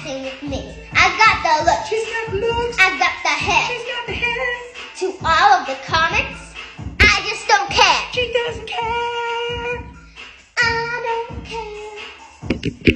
messing with me. I got the looks. She's got looks. I got the hair. She's got the hair. To all of the comments, I just don't care. She doesn't care. I don't care.